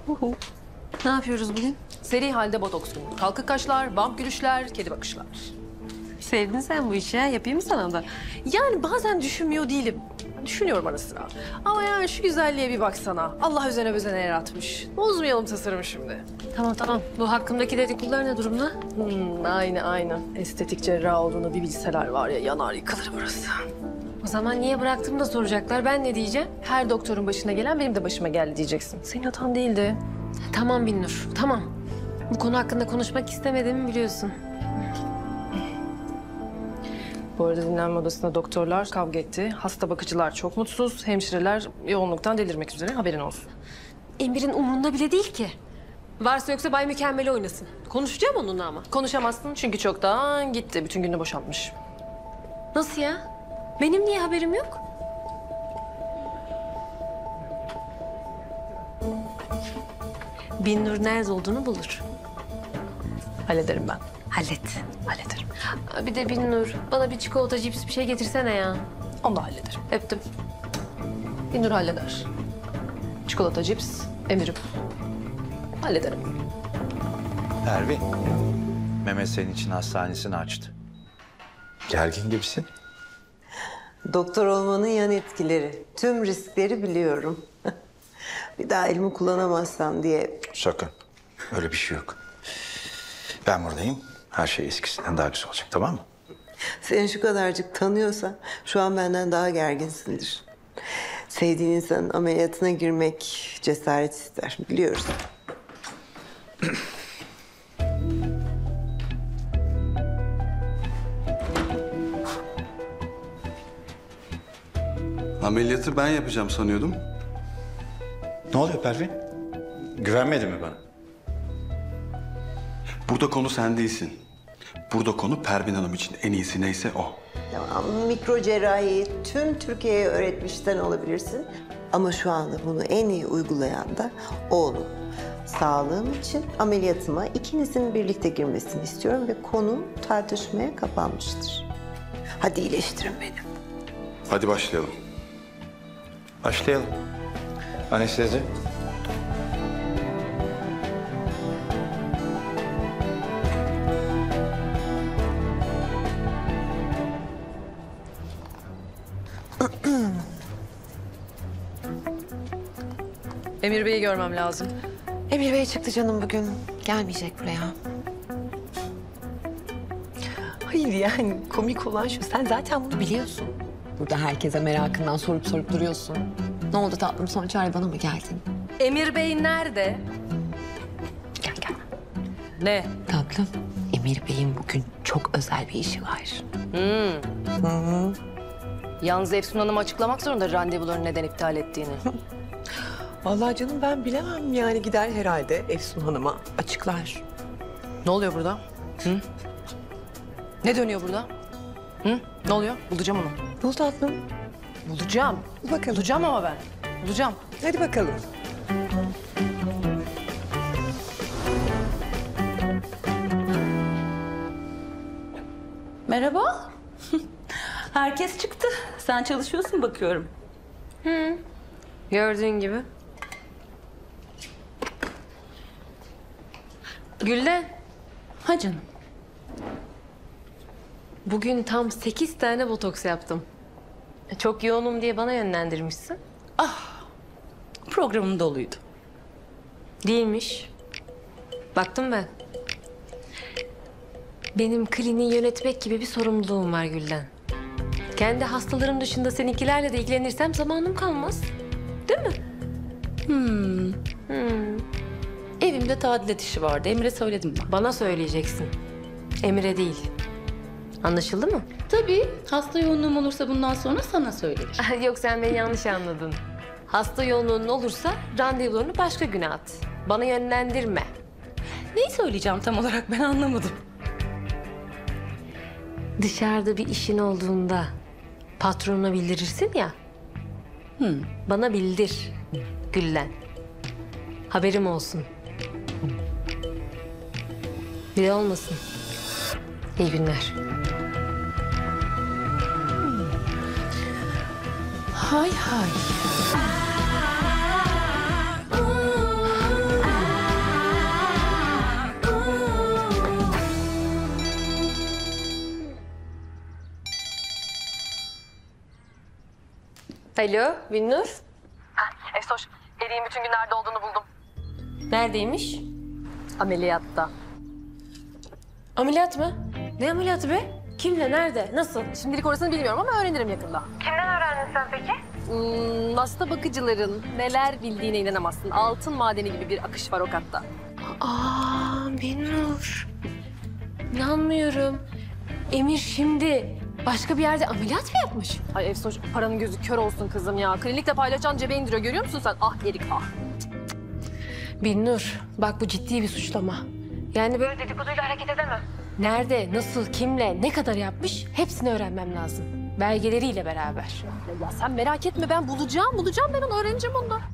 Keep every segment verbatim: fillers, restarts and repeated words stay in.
Ne yapıyoruz bugün? Seri halde botoks günü. Kalkık kaşlar, vamp gülüşler, kedi bakışlar. Sevdin sen bu işi ha. Yapayım mı sana da? Yani bazen düşünmüyor değilim. Düşünüyorum ara sıra. Ama yani şu güzelliğe bir baksana. Allah özene bezene yaratmış. Bozmayalım tasarımı şimdi. Tamam tamam. Bu hakkımdaki dedikodular ne durumda? Hmm, aynı aynı. Estetik cerrah olduğunu bir bilseler var ya, yanar yıkılır burası. O zaman niye bıraktım da soracaklar. Ben ne diyeceğim? Her doktorun başına gelen benim de başıma geldi diyeceksin. Senin hatan değildi. Tamam Binnur, tamam. Bu konu hakkında konuşmak istemediğimi biliyorsun. Bu arada dinlenme odasında doktorlar kavga etti. Hasta bakıcılar çok mutsuz. Hemşireler yoğunluktan delirmek üzere, haberin olsun. Emir'in umurunda bile değil ki. Varsa yoksa Bay Mükemmel'i oynasın. Konuşacağım onunla ama. Konuşamazsın çünkü çoktan gitti. Bütün gününü boşaltmış. Nasıl ya? Benim niye haberim yok? Binnur nerede olduğunu bulur. Hallederim ben. Hallet. Hallederim. Aa, Bir de Binnur, bana bir çikolata, cips bir şey getirsene ya. Onu da hallederim. Öptüm. Binur halleder. Çikolata, cips, emirim. Hallederim. Pervin, Mehmet senin için hastanesini açtı. Gergin gibisin. Doktor olmanın yan etkileri. Tüm riskleri biliyorum. Bir daha elimi kullanamazsam diye. Sakın. Öyle bir şey yok. Ben buradayım. Her şey eskisinden daha güzel olacak, tamam mı? Seni şu kadarcık tanıyorsan şu an benden daha gerginsindir. Sevdiğin insanın ameliyatına girmek cesaret ister. Biliyoruz. Ameliyatı ben yapacağım sanıyordum. Ne oluyor Pervin? Güvenmedi mi bana? Burada konu sen değilsin. Burada konu Pervin Hanım için en iyisi neyse o. Tamam, mikro cerrahiyi tüm Türkiye'ye öğretmişten olabilirsin. Ama şu anda bunu en iyi uygulayan da oğlum. Sağlığım için ameliyatıma ikinizin birlikte girmesini istiyorum ve konu tartışmaya kapanmıştır. Hadi iyileştirin beni. Hadi başlayalım. Başlayalım. Anestezi. Emir Bey'i görmem lazım. Emir Bey çıktı canım bugün. Gelmeyecek buraya. Hayır yani komik olan şu, sen zaten bunu biliyorsun. Burada herkese merakından sorup sorup duruyorsun. Ne oldu tatlım, son çare bana mı geldin? Emir Bey nerede? Gel gel. Ne? Tatlım, Emir Bey'in bugün çok özel bir işi var. Yalnız Efsun Hanım açıklamak zorunda randevularını neden iptal ettiğini. Vallahi canım ben bilemem yani, gider herhalde Efsun Hanım'a açıklar. Ne oluyor burada? Hı? Ne dönüyor burada? Hı? Ne oluyor? Bulacağım onu. Ne oldu tatlım? Bulacağım. Bakalım. Bulacağım ama ben. Bulacağım. Hadi bakalım. Merhaba. Herkes çıktı. Sen çalışıyorsun bakıyorum. Gördüğün gibi. Gülden, Ha canım. bugün tam sekiz tane botoks yaptım. Çok yoğunum diye bana yönlendirmişsin. Programım doluydu. Değilmiş. Baktım ben. Benim kliniği yönetmek gibi bir sorumluluğum var Gülden. Kendi hastalarım dışında seninkilerle de ilgilenirsem zamanım kalmaz. Değil mi? Evimde tadilat işi vardı. Emre söyledim ben. Bana söyleyeceksin. Emre değil. Anlaşıldı mı? Tabii. Hasta yoğunluğum olursa bundan sonra sana söylerim. Yok, sen beni yanlış anladın. Hasta yoğunluğun olursa randevularını başka güne at. Bana yönlendirme. Neyi söyleyeceğim tam olarak ben anlamadım. Dışarıda bir işin olduğunda patronuna bildirirsin ya. Bana bildir Güllen. Haberim olsun. Bir de olmasın. İyi günler. Hay hay. Alo, Binnur. Efsoş, Eri'nin bütün gün nerede olduğunu buldum. Neredeymiş? Ameliyatta. Ameliyat mı? Ne ameliyatı be? Kimle, nerede, nasıl? Şimdilik orasını bilmiyorum ama öğrenirim yakında. Kimden öğrendin sen peki? Hmm, hasta bakıcıların neler bildiğine inanamazsın. Altın madeni gibi bir akış var o katta. Aa, Binnur. İnanmıyorum. Emir şimdi başka bir yerde ameliyat mı yapmış? Ay Efsoş, paranın gözü kör olsun kızım ya. Klinikle paylaşan cebe indiriyor, görüyor musun sen? Ah Erik ah. Binnur, bak bu ciddi bir suçlama. Yani böyle dedikoduyla hareket edemem. Nerede, nasıl, kimle, ne kadar yapmış hepsini öğrenmem lazım. Belgeleriyle beraber. Ya, ya sen merak etme, ben bulacağım, bulacağım ben onu, öğreneceğim onu da.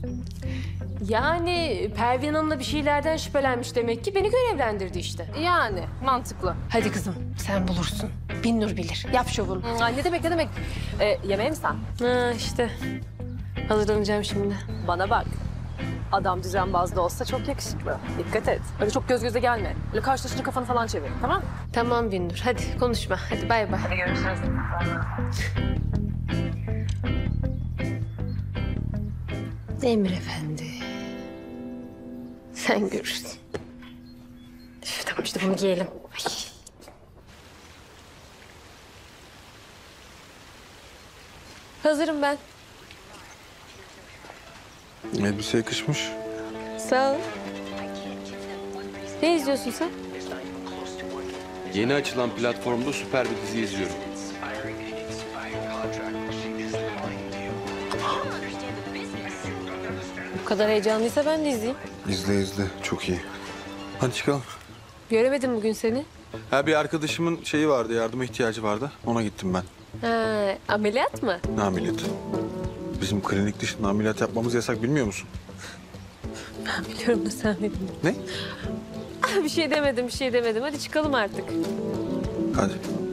Yani Pervin Hanım'la bir şeylerden şüphelenmiş demek ki beni görevlendirdi işte. Yani mantıklı. Hadi kızım sen bulursun. Binnur bilir. Yap şovunu. Hmm, ay ne demek ne demek? Ee, yemeğe mi sen? Ha işte. Hazırlanacağım şimdi. Bana bak. Adam düzenbaz da olsa çok yakışıklı. Dikkat et. Öyle çok göz göze gelme. Öyle karşılaşınca kafanı falan çevir. Tamam mı? Tamam Binnur. Hadi konuşma. Hadi bay bay. Hadi görüşürüz. Emir Efendi. Sen görürsün. Üf, tamam işte bunu giyelim. Ay. Hazırım ben. Elbise yakışmış. Sağ ol. Ne izliyorsun sen? Yeni açılan platformda süper bir dizi izliyorum. Bu kadar heyecanlıysa ben de izleyeyim. İzle izle. Çok iyi. Hadi çıkalım. Göremedim bugün seni. Ha, bir arkadaşımın şeyi vardı, yardıma ihtiyacı vardı. Ona gittim ben. Ha, ameliyat mı? Ne ameliyatı? Bizim klinik dışında ameliyat yapmamız yasak, bilmiyor musun? Ben biliyorum da sen ne bilmiyorsun. Ne? Ah, bir şey demedim, bir şey demedim. Hadi çıkalım artık. Hadi.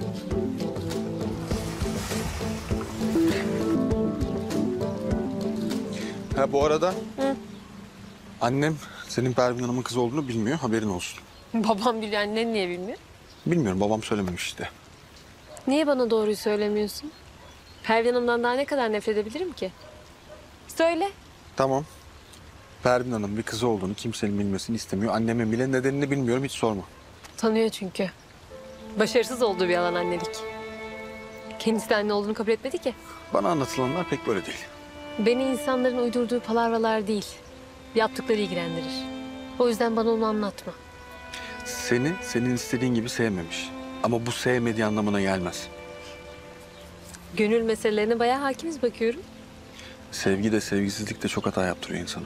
Ha, bu arada Hı. annem senin Pervin Hanım'ın kızı olduğunu bilmiyor, haberin olsun. Babam biliyor, annen niye bilmiyor? Bilmiyorum, babam söylememiş işte. Niye bana doğruyu söylemiyorsun? Pervin Hanım'dan daha ne kadar nefret edebilirim ki? Söyle. Tamam. Pervin Hanım bir kızı olduğunu kimsenin bilmesini istemiyor. Annemin bile nedenini bilmiyorum, hiç sorma. Tanıyor çünkü. Başarısız olduğu bir alan annelik. Kendisi de anne olduğunu kabul etmedi ki. Bana anlatılanlar pek böyle değil. Beni insanların uydurduğu palavralar değil, yaptıkları ilgilendirir. O yüzden bana onu anlatma. Seni senin istediğin gibi sevmemiş. Ama bu sevmediği anlamına gelmez. Gönül meselelerine bayağı hakimiz bakıyorum. Sevgi de sevgisizlik de çok hata yaptırıyor insana.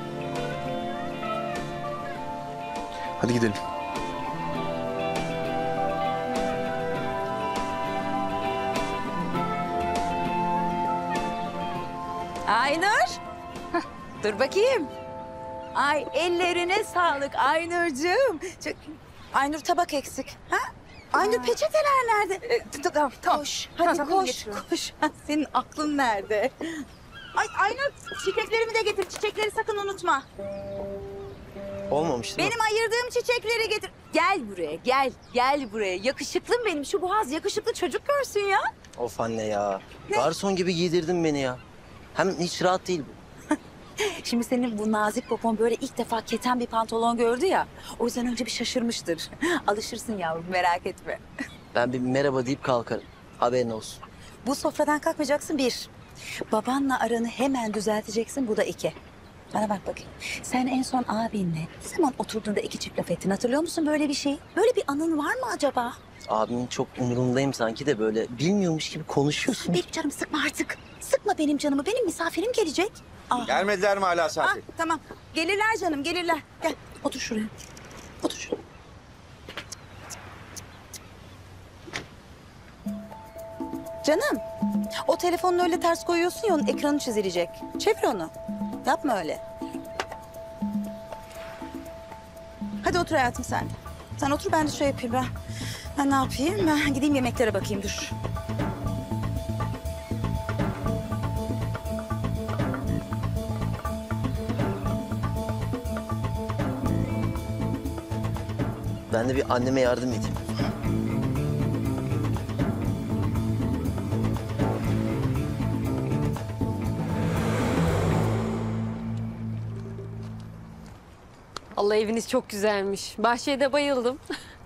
Hadi gidelim. Aynur. Hah, dur bakayım. Ay ellerine sağlık Aynurcuğum. Çok... Aynur tabak eksik. Ha? Aynur peçeteler nerede? Ee, tamam tamam. Koş. Hadi Tamam, koş getiriyorum. koş. Ha, senin aklın nerede? Ay Aynur çiçeklerimi de getir. Çiçekleri sakın unutma. Olmamış değil mi? Benim ayırdığım çiçekleri getir. Gel buraya gel. Gel buraya. Yakışıklım benim. Şu boğaz yakışıklı çocuk görsün ya. Of anne ya. Garson gibi giydirdin beni ya. Hem hiç rahat değil bu. Şimdi senin bu nazik popon böyle ilk defa keten bir pantolon gördü ya. O yüzden önce bir şaşırmıştır. Alışırsın yavrum merak etme. Ben bir merhaba deyip kalkarım. Haberin olsun. Bu sofradan kalkmayacaksın bir. Babanla aranı hemen düzelteceksin, bu da iki. Bana bak bakayım. Sen en son abinle ne zaman oturduğunda iki çift laf ettin, hatırlıyor musun böyle bir şey? Böyle bir anın var mı acaba? Abimin çok umurundayım sanki de böyle bilmiyormuş gibi konuşuyorsun. Benim canımı sıkma artık. Sıkma benim canımı. Benim misafirim gelecek. Aa. Gelmediler mi hala Ah, Safi? tamam. Gelirler canım, gelirler. Gel, otur şuraya. Otur şuraya. Canım, o telefonunu öyle ters koyuyorsun ya, onun ekranı çizilecek. Çevir onu. Yapma öyle. Hadi otur hayatım sen. Sen otur, ben de şey yapayım ben. Ben ne yapayım? Ben gideyim yemeklere bakayım, dur. Ben de bir anneme yardım edeyim. Allah eviniz çok güzelmiş. Bahçeye de bayıldım.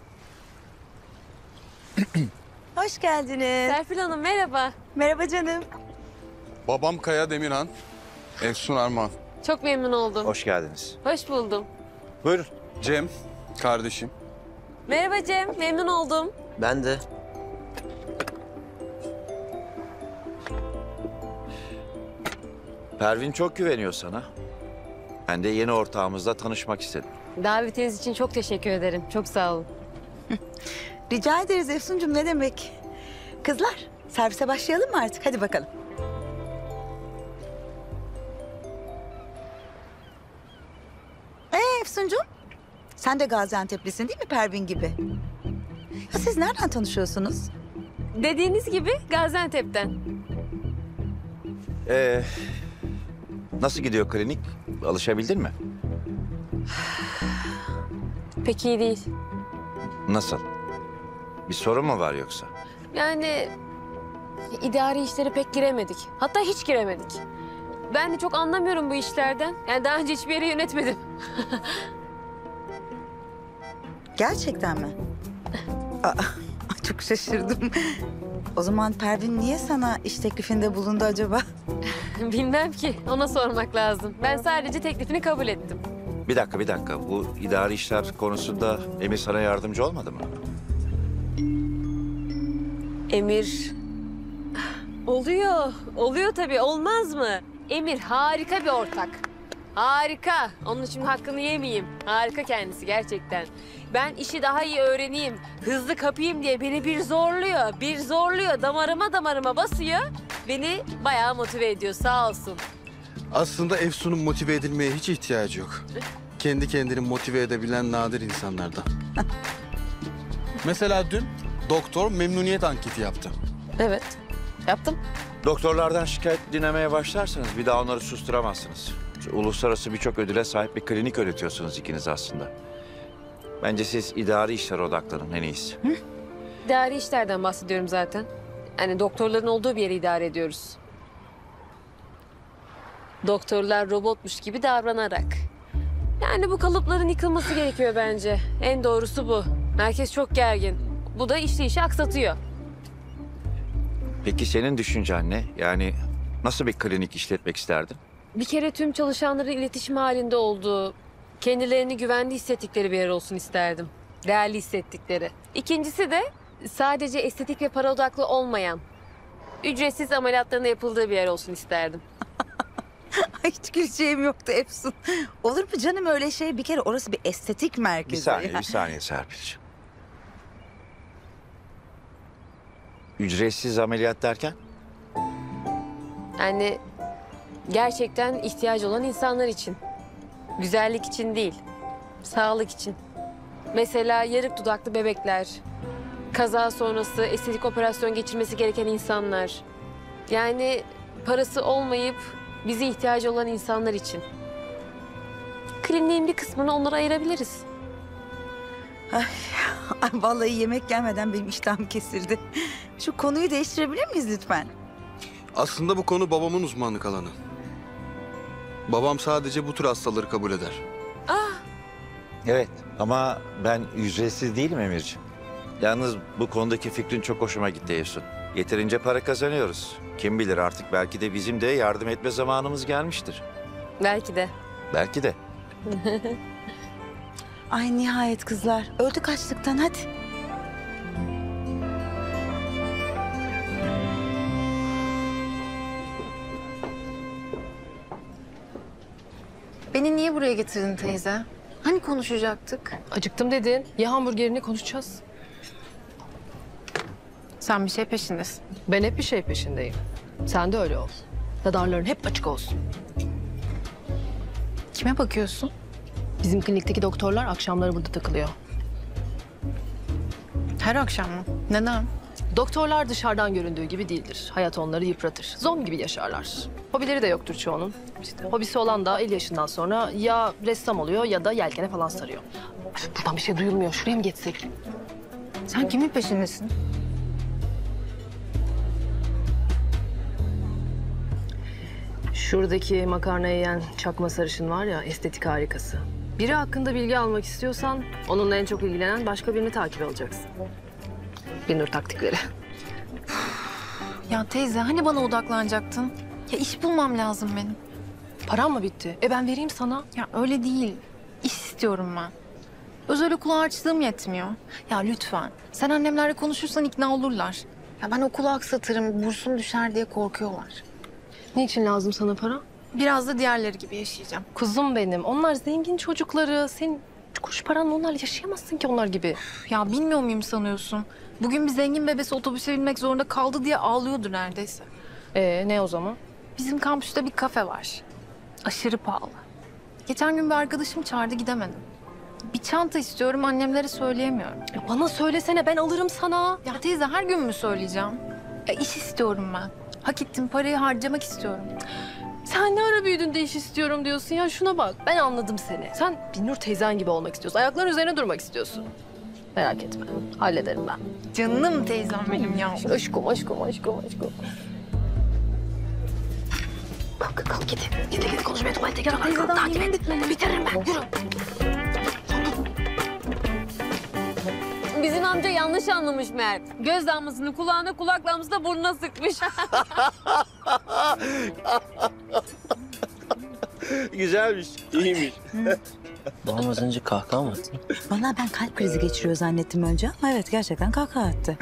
Hoş geldiniz. Serpil Hanım merhaba. Merhaba canım. Babam Kaya Demirhan, Efsun Armağan. Çok memnun oldum. Hoş geldiniz. Hoş buldum. Buyurun. Cem, kardeşim. Merhaba Cem, memnun oldum. Ben de. Pervin çok güveniyor sana. Ben de yeni ortağımızla tanışmak istedim. Davetiniz için çok teşekkür ederim. Çok sağ olun. Rica ederiz Efsuncuğum, ne demek? Kızlar, servise başlayalım mı artık? Hadi bakalım. Ee Efsuncuğum, sen de Gaziantep'lisin değil mi Pervin gibi? Ya siz nereden tanışıyorsunuz? Dediğiniz gibi Gaziantep'ten. Ee, nasıl gidiyor klinik? Alışabildin mi? Pek iyi değil. Nasıl? Bir sorun mu var yoksa? Yani idari işlere pek giremedik. Hatta hiç giremedik. Ben de çok anlamıyorum bu işlerden. Yani daha önce hiçbir yeri yönetmedim. Gerçekten mi? Aa, çok şaşırdım. O zaman Pervin niye sana iş teklifinde bulundu acaba? Bilmem ki. Ona sormak lazım. Ben sadece teklifini kabul ettim. Bir dakika, bir dakika. Bu idari işler konusunda Emir sana yardımcı olmadı mı? Emir... Oluyor. Oluyor tabii. Olmaz mı? Emir harika bir ortak. Harika. Onun için hakkını yemeyeyim. Harika kendisi gerçekten. Ben işi daha iyi öğreneyim, hızlı kapayım diye beni bir zorluyor, bir zorluyor. Damarıma damarıma basıyor. Beni bayağı motive ediyor sağ olsun. Aslında Efsun'un motive edilmeye hiç ihtiyacı yok. Kendi kendini motive edebilen nadir insanlardan. Mesela dün doktor memnuniyet anketi yaptı. Evet, yaptım. Doktorlardan şikayet dinlemeye başlarsanız bir daha onları susturamazsınız. Uluslararası birçok ödüle sahip bir klinik yönetiyorsunuz ikiniz aslında. Bence siz idari işlere odaklanın en iyisi. Hı? İdari işlerden bahsediyorum zaten. Yani doktorların olduğu bir yeri idare ediyoruz. Doktorlar robotmuş gibi davranarak. Yani bu kalıpların yıkılması gerekiyor bence. En doğrusu bu. Herkes çok gergin. Bu da işte işi aksatıyor. Peki senin düşüncen ne? Yani nasıl bir klinik işletmek isterdin? Bir kere tüm çalışanların iletişim halinde olduğu, kendilerini güvende hissettikleri bir yer olsun isterdim. Değerli hissettikleri. İkincisi de sadece estetik ve para odaklı olmayan, ücretsiz ameliyatların yapıldığı bir yer olsun isterdim. Hiç güleceğim yoktu Efsun. Olur mu canım öyle şey? Bir kere orası bir estetik merkezi. Bir saniye, bir saniye Serpil'ciğim. Ücretsiz ameliyat derken? Yani gerçekten ihtiyacı olan insanlar için. Güzellik için değil, sağlık için. Mesela yarık dudaklı bebekler, kaza sonrası estetik operasyon geçirmesi gereken insanlar. Yani parası olmayıp bize ihtiyacı olan insanlar için. Kliniğin bir kısmını onlara ayırabiliriz. Ay, ay, vallahi yemek gelmeden benim iştahım kesildi. Şu konuyu değiştirebilir miyiz lütfen? Aslında bu konu babamın uzmanlık alanı. Babam sadece bu tür hastaları kabul eder. Evet ama ben ücretsiz değilim Emirciğim. Yalnız bu konudaki fikrin çok hoşuma gitti Efsun. Yeterince para kazanıyoruz. Kim bilir artık belki de bizim de yardım etme zamanımız gelmiştir. Belki de. Belki de. Ay nihayet kızlar. Öldük açlıktan hadi. Beni niye buraya getirdin teyze? Hani konuşacaktık? Acıktım dedin. Ya hamburgerini konuşacağız. Sen bir şey peşindesin. Ben hep bir şey peşindeyim. Sen de öyle ol. Radarların hep açık olsun. Kime bakıyorsun? Bizim klinikteki doktorlar akşamları burada takılıyor. Her akşam mı? Neden? Doktorlar dışarıdan göründüğü gibi değildir. Hayat onları yıpratır. Zombi gibi yaşarlar. Hobileri de yoktur çoğunun. İşte hobisi olan da elli yaşından sonra ya ressam oluyor ya da yelkene falan sarıyor. Buradan bir şey duyulmuyor. Şuraya mı geçsek? Sen kimin peşindesin? Şuradaki makarna yiyen çakma sarışın var ya, estetik harikası. Biri hakkında bilgi almak istiyorsan onunla en çok ilgilenen başka birini takip alacaksın. Binnur taktikleri. Ya teyze hani bana odaklanacaktın? Ya iş bulmam lazım benim. Param mı bitti? E ben vereyim sana. Ya öyle değil. İş istiyorum ben. Özel okula harçlığım yetmiyor. Ya lütfen. Sen annemlerle konuşursan ikna olurlar. Ya ben okulu aksatırım, bursum düşer diye korkuyorlar. Ne için lazım sana para? Biraz da diğerleri gibi yaşayacağım. Kuzum benim. Onlar zengin çocukları. Sen üç kuruş paranla onlarla yaşayamazsın ki onlar gibi. Ya bilmiyor muyum sanıyorsun? Bugün bir zengin bebesi otobüse binmek zorunda kaldı diye ağlıyordu neredeyse. Ee ne o zaman? Bizim kampüste bir kafe var. Aşırı pahalı. Geçen gün bir arkadaşım çağırdı, gidemedim. Bir çanta istiyorum, annemlere söyleyemiyorum. Ya bana söylesene, ben alırım sana. Ya teyze her gün mü söyleyeceğim? Ya iş istiyorum ben. Hak ettim, parayı harcamak istiyorum. Sen ne ara büyüdün de iş istiyorum diyorsun ya, şuna bak. Ben anladım seni. Sen Binnur teyzen gibi olmak istiyorsun. Ayakların üzerine durmak istiyorsun. Merak etme, hallederim ben. Canım teyzem benim ya. Aşkım, aşkım, aşkım, aşkım. Kalk, kalk git. Git, git konuşmaya tuvalete gel. Kalk, kalk, takip et. Bitiririm ben, yürü. Bizim amca yanlış anlamış meğer. Göz damlasını kulağına, kulak damlasını da burnuna sıkmış. Güzelmiş, iyiymiş. Babam az önce kahkaha mı attı? Vallahi ben kalp krizi geçiriyor zannettim önce ama evet gerçekten kahkaha attı.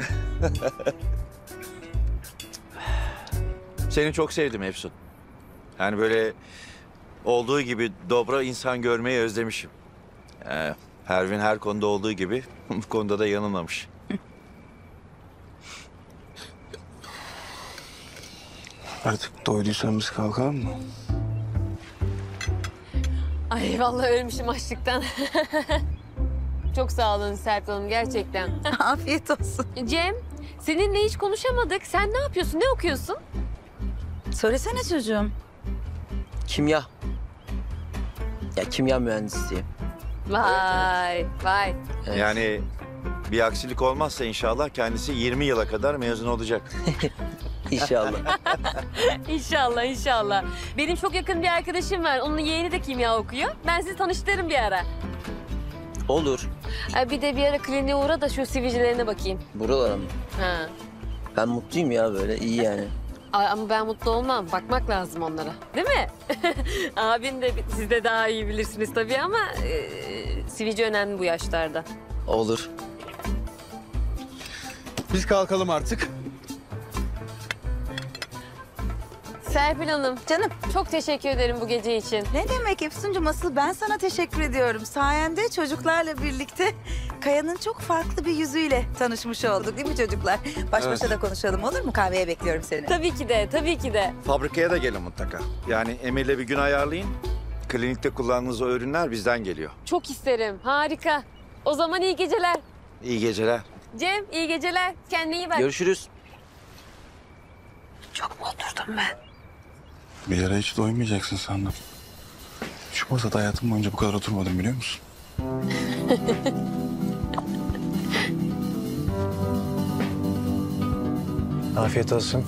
Seni çok sevdim Efsun. Yani böyle olduğu gibi dobra insan görmeyi özlemişim. Ee, Pervin her konuda olduğu gibi bu konuda da yanılmamış. Artık doyduysan biz kalkalım mı? Ay vallahi ölmüşüm açlıktan. Çok sağ olun Serpil Hanım gerçekten. Afiyet olsun. Cem, seninle hiç konuşamadık. Sen ne yapıyorsun? Ne okuyorsun? Söylesene çocuğum. Kimya. Ya kimya mühendisiyim. Vay, vay. Evet. Yani bir aksilik olmazsa inşallah kendisi yirmi yıla kadar mezun olacak. İnşallah. İnşallah, inşallah. Benim çok yakın bir arkadaşım var. Onun yeğeni de kimya okuyor. Ben sizi tanıştırırım bir ara. Olur. Ha, bir de bir ara kliniğe uğra da şu sivilcelerine bakayım. Buralara mı? Ha. Ben mutluyum ya böyle. İyi yani. Ay, ama ben mutlu olmam. Bakmak lazım onlara. Değil mi? Abin de siz de daha iyi bilirsiniz tabii ama e, sivilce önemli bu yaşlarda. Olur. Biz kalkalım artık. Serpil Hanım, Canım. çok teşekkür ederim bu gece için. Ne demek Efsuncuğum, asıl ben sana teşekkür ediyorum. Sayende çocuklarla birlikte Kaya'nın çok farklı bir yüzüyle tanışmış olduk değil mi çocuklar? Baş başa da konuşalım olur mu? Kahveye bekliyorum seni. Tabii ki de, tabii ki de. Fabrikaya da gelin mutlaka. Yani Emir'le bir gün ayarlayın. Klinikte kullandığınız o ürünler bizden geliyor. Çok isterim, harika. O zaman iyi geceler. İyi geceler. Cem, iyi geceler. Kendine iyi bak. Görüşürüz. Çok mu oturdum ben? Bir ara hiç doymayacaksın sandım. Şu masada hayatım boyunca bu kadar oturmadım biliyor musun? Afiyet olsun.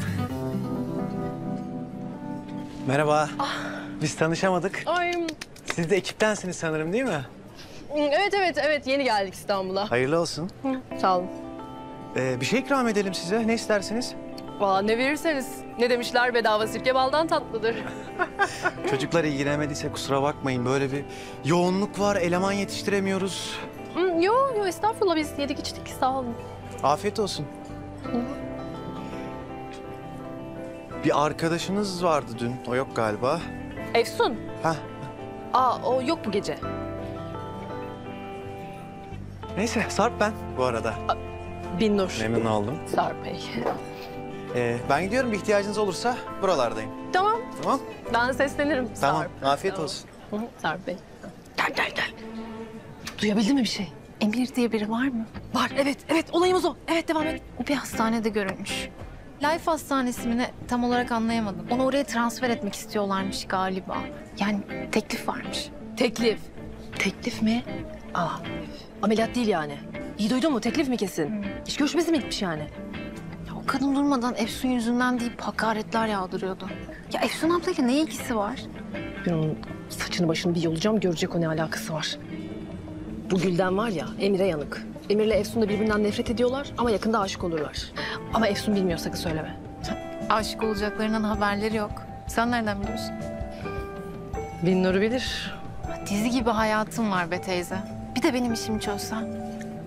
Merhaba. Biz tanışamadık. Ay, Siz de ekiptensiniz sanırım değil mi? evet evet evet, yeni geldik İstanbul'a. Hayırlı olsun. Hı, sağ olun. Ee, bir şey ikram edelim size. Ne istersiniz? Valla ne verirseniz. Ne demişler, bedava sirke baldan tatlıdır. Çocuklar ilgilenemediyse kusura bakmayın. Böyle bir yoğunluk var. Eleman yetiştiremiyoruz. Hı, yo yo, estağfurullah, biz yedik içtik, sağ olun. Afiyet olsun. Bir arkadaşınız vardı dün. O yok galiba. Efsun. Heh. Aa, o yok bu gece. Neyse Sarp ben bu arada. Binnur. Memnun oldum. Sarp Bey. Ee, ben gidiyorum. Bir ihtiyacınız olursa buralardayım. Tamam. Tamam. Ben seslenirim. Tamam. Sarp. Afiyet Tamam. olsun. Hı hı, Sarp Bey. Gel gel gel. Duyabildin mi bir şey? Emir diye biri var mı? Var, evet evet, olayımız o. Evet, devam et. O bir hastanede görülmüş. Life Hastanesi mi ne tam olarak anlayamadım. Onu oraya transfer etmek istiyorlarmış galiba. Yani teklif varmış. Teklif. Teklif mi? Aa, ameliyat değil yani. İyi duydun mu? Teklif mi kesin? İş görüşmesi mi gitmiş yani? Ya o kadın durmadan Efsun yüzünden deyip hakaretler yağdırıyordu. Ya Efsun ablayla ne ilgisi var? Ben onun saçını başını bir yolacağım, görecek o ne alakası var. Bu Gülden var ya, Emir'e yanık. Emir'le Efsun da birbirinden nefret ediyorlar ama yakında aşık olurlar. Ama Efsun bilmiyor, sakın söyleme. Aşık olacaklarından haberleri yok. Sen nereden biliyorsun? Binnur'u bilir. Dizi gibi hayatım var be teyze. Bir de benim işimi çözsen.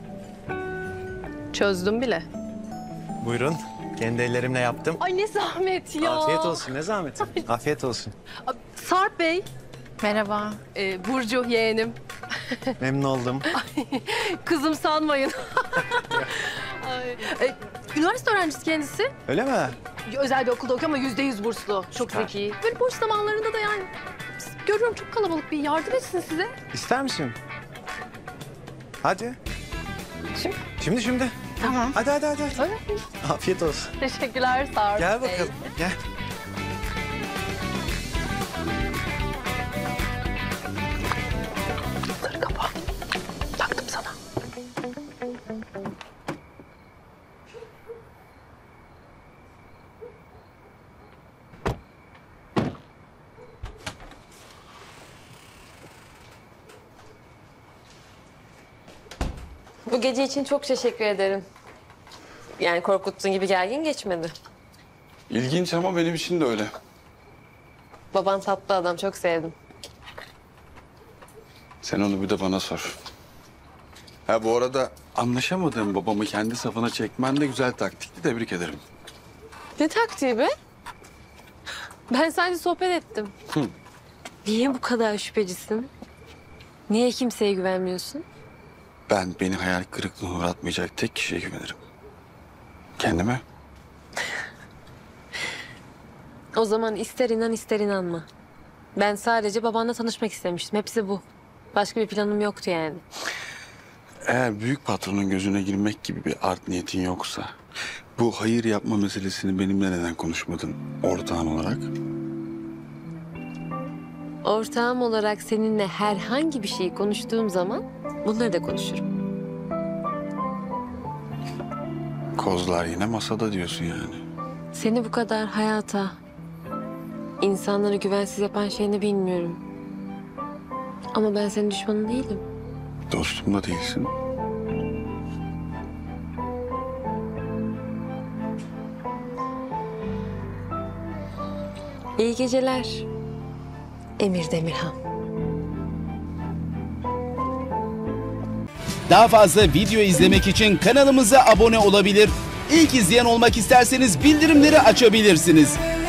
Çözdüm bile. Buyurun. Kendi ellerimle yaptım. Ay ne zahmet ya. Afiyet olsun. Ne zahmeti? Afiyet olsun. Sarp Bey. Merhaba. Ee, Burcu yeğenim. Memnun oldum. Kızım sanmayın. Ay, e, üniversite öğrencisi kendisi. Öyle mi? Özel bir okulda okuyor ama yüzde yüz burslu. Çok Süper. zeki. Böyle boş zamanlarında da yani görüyorum çok kalabalık, bir yardım etsin size. İster misin? Hadi. Şimdi? Şimdi şimdi. Tamam. Hadi hadi hadi. hadi. Öyle. Afiyet olsun. Teşekkürler Sarp Gel Bey. bakalım. Gel. Bunları kapa. Taktım sana. Bu gece için çok teşekkür ederim. Yani korkuttuğun gibi gergin geçmedi. İlginç ama benim için de öyle. Baban tatlı adam, çok sevdim. Sen onu bir de bana sor. Ha bu arada anlaşamadığım babamı kendi safına çekmen de güzel taktikti. Tebrik ederim. Ne taktiği be? Ben sadece sohbet ettim. Hı. Niye bu kadar şüphecisin? Niye kimseye güvenmiyorsun? Ben beni hayal kırıklığına uğratmayacak tek kişiye güvenirim. Kendime. O zaman ister inan ister inanma. Ben sadece babanla tanışmak istemiştim. Hepsi bu. Başka bir planım yoktu yani. Eğer büyük patronun gözüne girmek gibi bir art niyetin yoksa... ...bu hayır yapma meselesini benimle neden konuşmadın ortağın olarak? Ortağım olarak seninle herhangi bir şeyi konuştuğum zaman bunları da konuşurum. Kozlar yine masada diyorsun yani. Seni bu kadar hayata, insanları güvensiz yapan şey ne bilmiyorum. Ama ben senin düşmanın değilim. Dostum da değilsin. İyi geceler. Emir Demirhan. Daha fazla video izlemek için kanalımıza abone olabilir. İlk izleyen olmak isterseniz bildirimleri açabilirsiniz.